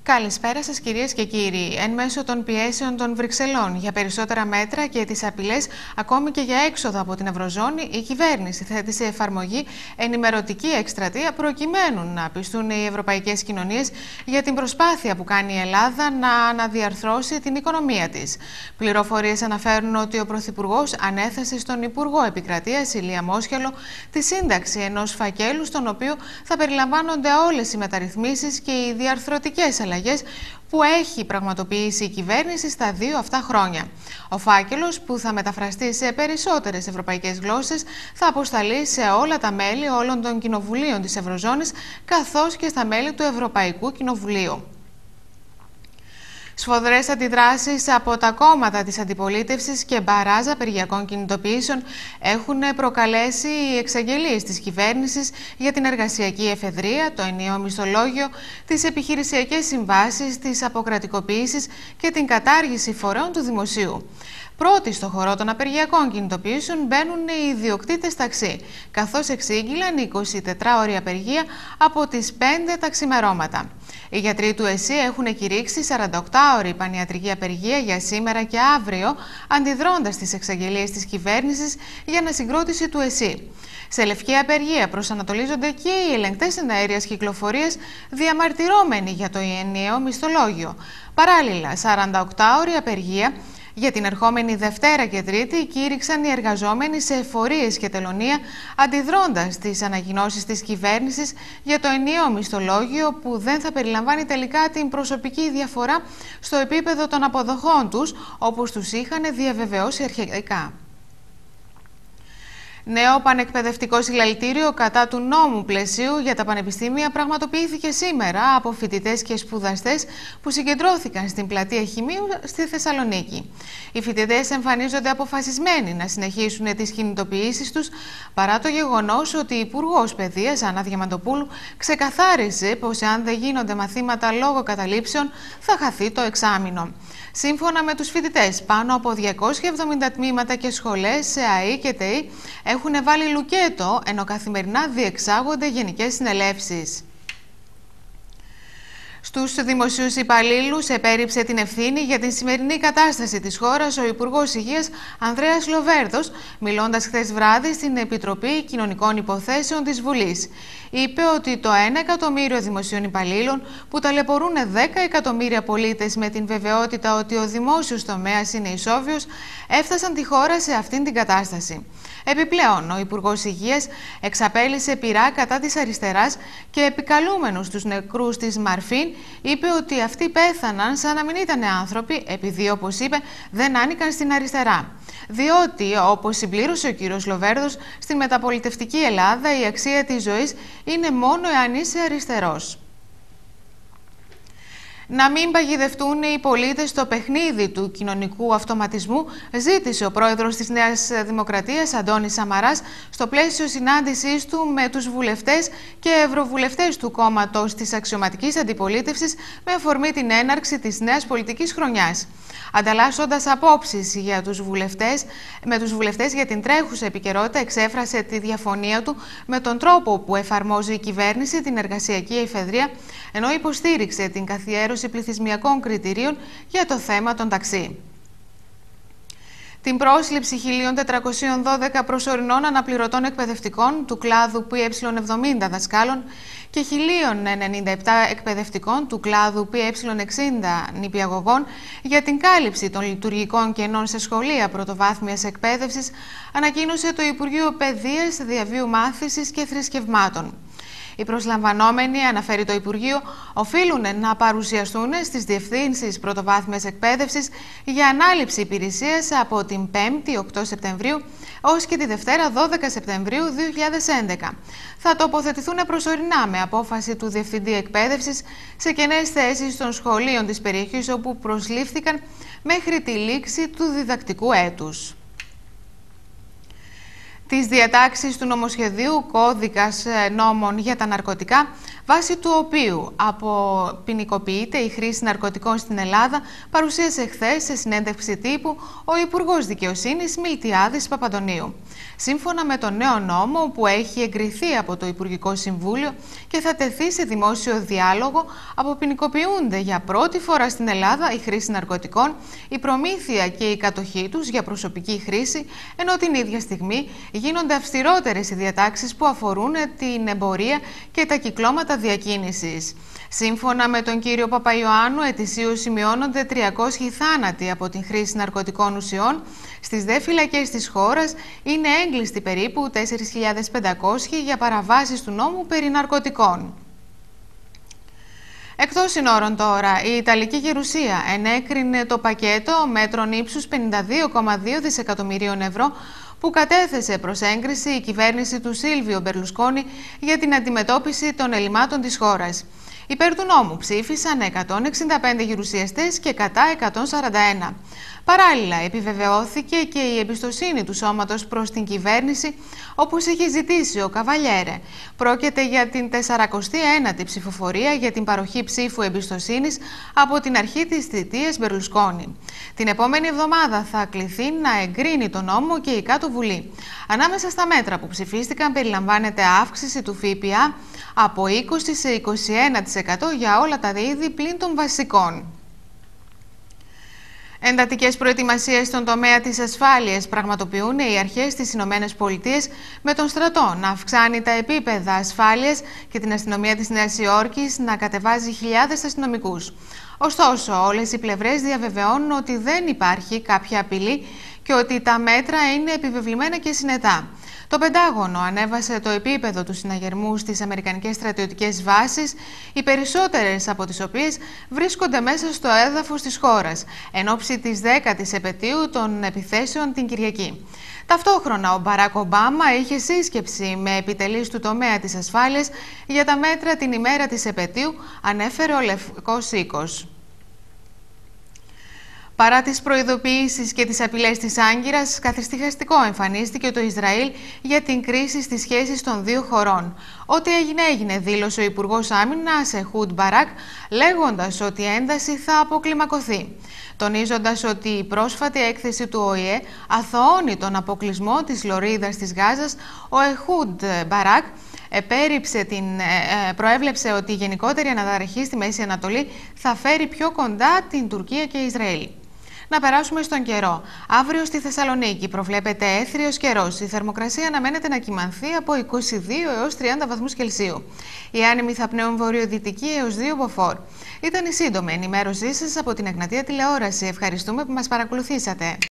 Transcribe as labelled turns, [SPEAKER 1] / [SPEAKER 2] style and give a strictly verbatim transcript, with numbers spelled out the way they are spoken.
[SPEAKER 1] Καλησπέρα σας κυρίες και κύριοι. Εν μέσω των πιέσεων των Βρυξελών για περισσότερα μέτρα και τις απειλές ακόμη και για έξοδο από την Ευρωζώνη, η κυβέρνηση θέτει σε εφαρμογή ενημερωτική εκστρατεία προκειμένου να πιστούν οι ευρωπαϊκές κοινωνίες για την προσπάθεια που κάνει η Ελλάδα να αναδιαρθρώσει την οικονομία της. Πληροφορίες αναφέρουν ότι ο Πρωθυπουργός ανέθεσε στον Υπουργό Επικρατείας Ηλία Μόσχελο τη σύνταξη ενός φακέλου στον οποίο θα περιλαμβάνονται όλες οι μεταρρυθμίσεις και οι διαρθρωτικές αλλαγές που έχει πραγματοποιήσει η κυβέρνηση στα δύο αυτά χρόνια. Ο φάκελος, που θα μεταφραστεί σε περισσότερες ευρωπαϊκές γλώσσες, θα αποσταλεί σε όλα τα μέλη όλων των κοινοβουλίων της Ευρωζώνης, καθώς και στα μέλη του Ευρωπαϊκού Κοινοβουλίου. Σφοδρές αντιδράσεις από τα κόμματα της αντιπολίτευσης και μπαράζ απεργιακών κινητοποιήσεων έχουν προκαλέσει οι εξαγγελίες της κυβέρνησης για την εργασιακή εφεδρεία, το ενιαίο μισθολόγιο, τις επιχειρησιακές συμβάσεις, τις αποκρατικοποίησεις και την κατάργηση φορέων του δημοσίου. Πρώτοι στο χορό των απεργιακών κινητοποιήσεων μπαίνουν οι ιδιοκτήτες ταξί, καθώς εξήγηλαν εικοσιτετράωρη απεργία από τις πέντε τα ξημερώματα. Οι γιατροί του ΕΣΥ έχουν κηρύξει σαρανταοκτάωρη πανιατρική απεργία για σήμερα και αύριο, αντιδρώντας τις εξαγγελίες της κυβέρνησης για ανασυγκρότηση του ΕΣΥ. Σε λευκή απεργία προσανατολίζονται και οι ελεγκτές εναέριας κυκλοφορίας, διαμαρτυρώμενοι για το ενιαίο μισθολόγιο. Παράλληλα, σαρανταοκτάωρη απεργία για την ερχόμενη Δευτέρα και Τρίτη κήρυξαν οι εργαζόμενοι σε εφορίες και τελωνεία, αντιδρώντας τις ανακοινώσεις της κυβέρνησης για το ενιαίο μισθολόγιο, που δεν θα περιλαμβάνει τελικά την προσωπική διαφορά στο επίπεδο των αποδοχών τους, όπως τους είχαν διαβεβαιώσει αρχικά. Νέο πανεκπαιδευτικό συλλαλητήριο κατά του νόμου πλαισίου για τα πανεπιστήμια πραγματοποιήθηκε σήμερα από φοιτητές και σπουδαστές που συγκεντρώθηκαν στην πλατεία Χημείου στη Θεσσαλονίκη. Οι φοιτητές εμφανίζονται αποφασισμένοι να συνεχίσουν τις κινητοποιήσεις τους, παρά το γεγονός ότι η Υπουργός Παιδείας Άννα Διαμαντοπούλου ξεκαθάρισε πως αν δεν γίνονται μαθήματα λόγω καταλήψεων θα χαθεί το εξάμηνο. Σύμφωνα με τους φοιτητές, πάνω από διακόσια εβδομήντα τμήματα και σχολές σε ΑΕΗ και ΤΕΗ έχουν βάλει λουκέτο, ενώ καθημερινά διεξάγονται γενικές συνελεύσεις. Στους δημοσίους υπαλλήλους επέριψε την ευθύνη για την σημερινή κατάσταση της χώρας ο Υπουργός Υγείας Ανδρέας Λοβέρδος, μιλώντας χθες βράδυ στην Επιτροπή Κοινωνικών Υποθέσεων της Βουλής. Είπε ότι το ένα εκατομμύριο δημοσίων υπαλλήλων, που ταλαιπωρούν δέκα εκατομμύρια πολίτες με την βεβαιότητα ότι ο δημόσιος τομέας είναι ισόβιος, έφτασαν τη χώρα σε αυτήν την κατάσταση. Επιπλέον, ο Υπουργός Υγείας εξαπέλυσε πειρά κατά της αριστεράς και, επικαλούμενος τους νεκρούς της Μαρφίν, είπε ότι αυτοί πέθαναν σαν να μην ήταν άνθρωποι, επειδή, όπως είπε, δεν άνοικαν στην αριστερά. Διότι, όπως συμπλήρωσε ο κύριος Λοβέρδος, στη μεταπολιτευτική Ελλάδα η αξία της ζωής είναι μόνο εάν είσαι αριστερός. Να μην παγιδευτούν οι πολίτες στο παιχνίδι του κοινωνικού αυτοματισμού, ζήτησε ο πρόεδρος της Νέας Δημοκρατίας, Αντώνης Σαμαράς, στο πλαίσιο συνάντησής του με τους βουλευτές και ευρωβουλευτές του κόμματος της αξιωματικής αντιπολίτευσης με αφορμή την έναρξη της νέας πολιτικής χρονιάς. Ανταλλάσσοντας απόψεις για τους βουλευτές, με τους βουλευτές για την τρέχουσα επικαιρότητα, εξέφρασε τη διαφωνία του με τον τρόπο που εφαρμόζει η κυβέρνηση την εργασιακή εφεδρεία, ενώ υποστήριξε την καθιέρωση πληθυσμιακών κριτηρίων για το θέμα των ταξί. Την πρόσληψη χίλια τετρακόσιων δώδεκα προσωρινών αναπληρωτών εκπαιδευτικών του κλάδου πι ε εβδομήντα δασκάλων και χίλια ενενήντα επτά εκπαιδευτικών του κλάδου πι ε εξήντα νηπιαγωγών για την κάλυψη των λειτουργικών κενών σε σχολεία πρωτοβάθμιας εκπαίδευσης, ανακοίνωσε το Υπουργείο Παιδείας, Διαβίου Μάθησης και Θρησκευμάτων. Οι προσλαμβανόμενοι, αναφέρει το Υπουργείο, οφείλουν να παρουσιαστούν στις διευθύνσεις πρωτοβάθμιας εκπαίδευσης για ανάληψη υπηρεσίας από την πέμπτη οκτώ Σεπτεμβρίου ως και τη Δευτέρα δώδεκα Σεπτεμβρίου δύο χιλιάδες έντεκα. Θα τοποθετηθούν προσωρινά με απόφαση του Διευθυντή Εκπαίδευσης σε κενές θέσεις των σχολείων της περιοχής όπου προσλήφθηκαν μέχρι τη λήξη του διδακτικού έτους. τις διατάξεις του νομοσχεδίου Κώδικας Νόμων για τα Ναρκωτικά, βάσει του οποίου αποποινικοποιείται η χρήση ναρκωτικών στην Ελλάδα, παρουσίασε χθες σε συνέντευξη τύπου ο Υπουργός Δικαιοσύνης Μιλτιάδης Παπαντονίου. Σύμφωνα με τον νέο νόμο που έχει εγκριθεί από το Υπουργικό Συμβούλιο και θα τεθεί σε δημόσιο διάλογο, αποποινικοποιούνται για πρώτη φορά στην Ελλάδα η χρήση ναρκωτικών, η προμήθεια και η κατοχή τους για προσωπική χρήση, ενώ την ίδια στιγμή γίνονται αυστηρότερες οι διατάξεις που αφορούν την εμπορία και τα κυκλώματα διακίνησης. Σύμφωνα με τον κύριο Παπαϊωάννου, ετησίως σημειώνονται τριακόσιοι θάνατοι από την χρήση ναρκωτικών ουσιών. Στις δε φυλακές της χώρας είναι έγκλειστοι περίπου τέσσερις χιλιάδες πεντακόσιοι για παραβάσεις του νόμου περί ναρκωτικών. Εκτός συνόρων τώρα, η Ιταλική Γερουσία ενέκρινε το πακέτο μέτρων ύψους πενήντα δύο κόμμα δύο δισεκατομμυρίων ευρώ που κατέθεσε προς έγκριση η κυβέρνηση του Σίλβιο Μπερλουσκόνη για την αντιμετώπιση των ελλημάτων της χώρας. Υπέρ του νόμου ψήφισαν εκατόν εξήντα πέντε γερουσιαστές και κατά εκατόν σαράντα ένα. Παράλληλα, επιβεβαιώθηκε και η εμπιστοσύνη του σώματος προς την κυβέρνηση, όπως είχε ζητήσει ο Καβαλιέρε. Πρόκειται για την τεσσαρακοστή ένατη ψηφοφορία για την παροχή ψήφου εμπιστοσύνης από την αρχή της θητείας Μπερλουσκόνη. Την επόμενη εβδομάδα θα κληθεί να εγκρίνει τον νόμο και η Κάτω Βουλή. Ανάμεσα στα μέτρα που ψηφίστηκαν περιλαμβάνεται αύξηση του ΦΠΑ από είκοσι σε είκοσι ένα τοις εκατό για όλα τα είδη πλην των βασικών. Εντατικές προετοιμασίες στον τομέα της ασφάλειας πραγματοποιούν οι αρχές της Ηνωμένες Πολιτείες, με τον στρατό να αυξάνει τα επίπεδα ασφάλειας και την αστυνομία της Νέας Υόρκης να κατεβάζει χιλιάδες αστυνομικούς. Ωστόσο, όλες οι πλευρές διαβεβαιώνουν ότι δεν υπάρχει κάποια απειλή και ότι τα μέτρα είναι επιβεβλημένα και συνετά. Το Πεντάγωνο ανέβασε το επίπεδο του συναγερμού στις αμερικανικές στρατιωτικές βάσεις, οι περισσότερες από τις οποίες βρίσκονται μέσα στο έδαφος της χώρας, εν ώψη της δέκατης επετείου των επιθέσεων την Κυριακή. Ταυτόχρονα, ο Μπαράκ Ομπάμα είχε σύσκεψη με επιτελείς του τομέα της ασφάλειας για τα μέτρα την ημέρα της επετείου, ανέφερε ο Λευκός Οίκος. Παρά τις προειδοποιήσεις και τις απειλές της Άγκυρας, καθιστικαστικό εμφανίστηκε το Ισραήλ για την κρίση στις σχέσεις των δύο χωρών. Ό,τι έγινε έγινε, δήλωσε ο Υπουργός Άμυνας Εχούντ Μπαράκ, λέγοντας ότι η ένταση θα αποκλιμακωθεί. Τονίζοντας ότι η πρόσφατη έκθεση του Ο Η Ε αθωώνει τον αποκλεισμό της λωρίδας της Γάζας, ο Εχούντ Μπαράκ επέριψε την, ε, προέβλεψε ότι η γενικότερη αναταραχή στη Μέση Ανατολή θα φέρει πιο κοντά την Τουρκία και Ισραήλ. Να περάσουμε στον καιρό. Αύριο στη Θεσσαλονίκη προβλέπεται έθριος καιρός. Η θερμοκρασία αναμένεται να κυμανθεί από είκοσι δύο έως τριάντα βαθμούς Κελσίου. Οι άνεμοι θα πνέουν βορειοδυτική έως δύο μποφόρ. Ήταν η σύντομη ενημέρωσή σας από την Εγνατία Τηλεόραση. Ευχαριστούμε που μας παρακολουθήσατε.